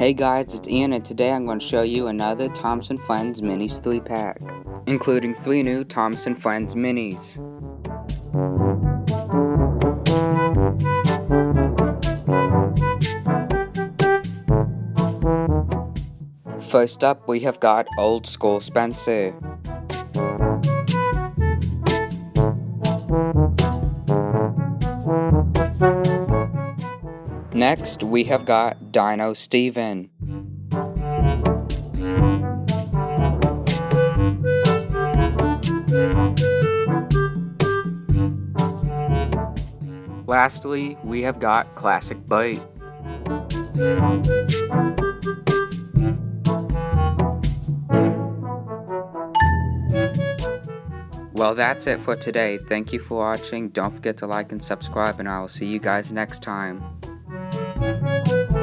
Hey guys, it's Ian, and today I'm going to show you another Thompson Friends Minis 3-pack, including 3 new Thompson Friends Minis. First up, we have got Old School Spencer. Next, we have got Dino Steven. Lastly, we have got Classic Bite. Well, that's it for today. Thank you for watching. Don't forget to like and subscribe, and I will see you guys next time.